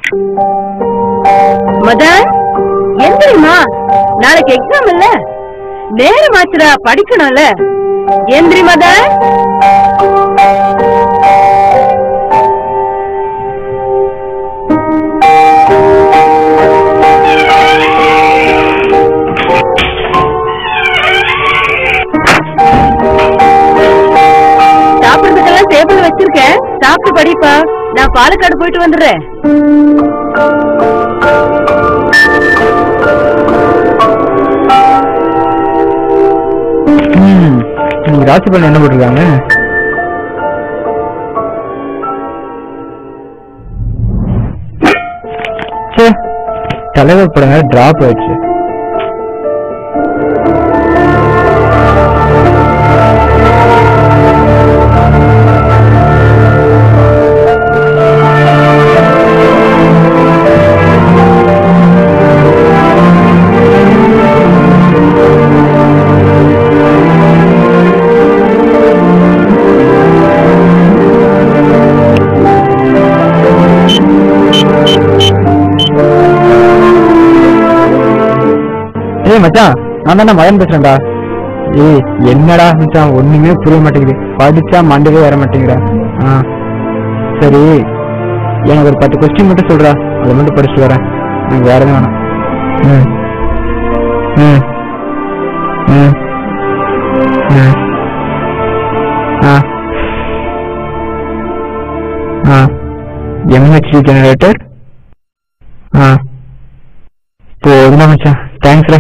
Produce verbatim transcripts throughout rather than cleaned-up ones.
மதன் எந்திரிமா, நாளைக்கு எக்ஸாம் இல்ல, நேரம் ஆச்சுடா, படிக்கணும்ல. எந்திரி மதன். சாப்பிடுறதுக்கெல்லாம் டேபிள் வச்சிருக்கேன், சாப்பிட்டு படிப்பா. நான் பாலக்காடு போயிட்டு வந்துடுறேன். ராசிபலன் என்ன போட்டிருக்காங்க? தலைவர் படங்க டிராப் ஆயிடுச்சு. மச்சான், நான் தானே மகன் பேசுறேன்டா. ஏய் என்னடா மச்சான், ஒண்ணுமே புரிய மாட்டேங்குது. படிச்சா மண்டவே வர மாட்டேங்கிறா. ஆ சரி, எனக்கு ஒரு பத்து கொஸ்டின் மட்டும் சொல்றா, அதை மட்டும் படிச்சுட்டு வரேன். எனக்கு வேற எதுவும் வேணாம். ம் ம் ம் ம் ஆ ஆ எம்ஹெச்டி ஜெனரேட்டர். ஆ போதுமா மச்சான், தேங்க்ஸ்ரா.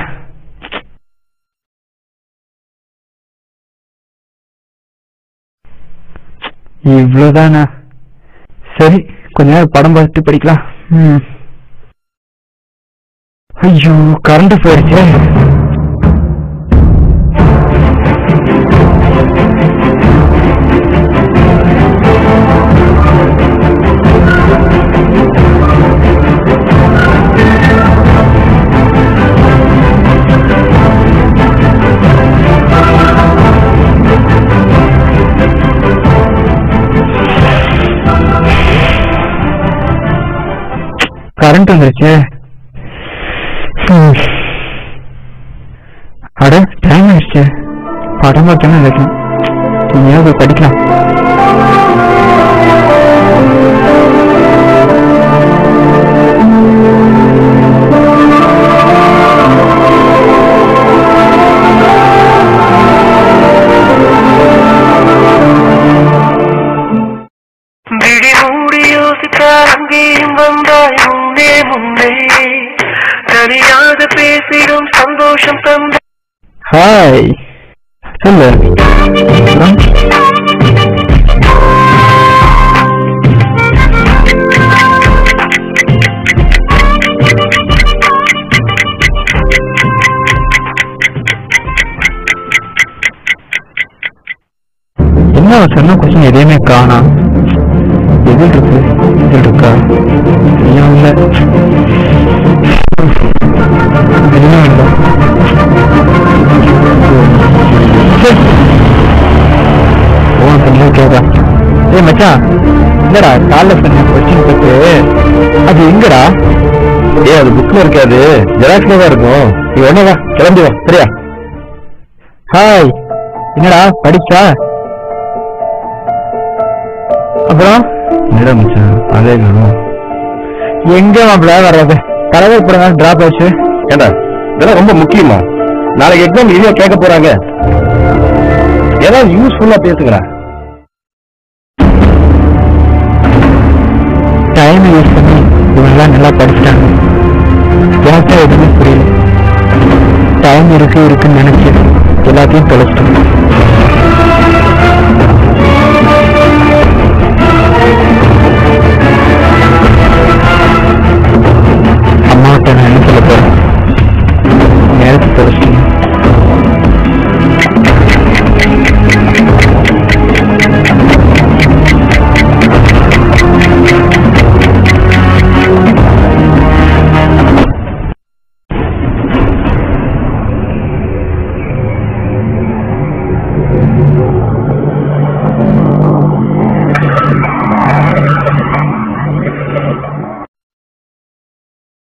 இவ்வளவுதானா? சரி, கொஞ்ச நேரம் படம் பார்த்துட்டு படிக்கலாம். ம் ஐயோ, கரண்ட் போயிடுச்சு. கரண்ட் வந்துருச்சு. அட டைம் ஆயிடுச்சு. படம் பார்த்தானே இருக்கணும். நீயாவது படிக்கலாம். ஹாய் சொல்லு. என்ன சொன்ன கொஸ்டின் எதையுமே காணா. எதில் இருக்கு, இதில் இருக்கா? ஏன் இல்லை? என்ன இல்லை? ஏ மச்சான், என்னடா காலைல சொன்ன கொஸ்டின் பத்து அது எங்கடா? ஏ அது புக்ல இருக்காது, ஜெராக்ஸ்ல தான் இருக்கும். நீ ஒண்ணே வா, கிளம்பி வா, சரியா? ஹாய், என்னடா படிச்சா? அப்புறம் என்னடா மச்சான் அதே வேணும். எங்க மாப்பிள்ள வர்றது? தலைவர் படம் டிராப் ஆச்சு. ஏண்டா இதெல்லாம் ரொம்ப முக்கியமா? நாளைக்கு எக்ஸாம் இனியா கேட்க போறாங்க. ஏதாவது யூஸ்ஃபுல்லா பேசுகிறா. டைம் யூஸ் பண்ணி இவங்கெல்லாம் நல்லா படிச்சிட்டாங்க. எனக்கு எதுவுமே புரியல. டைம் இருக்கு இருக்குன்னு நினைச்சு எல்லாத்தையும் தொலைச்சிட்டாங்க.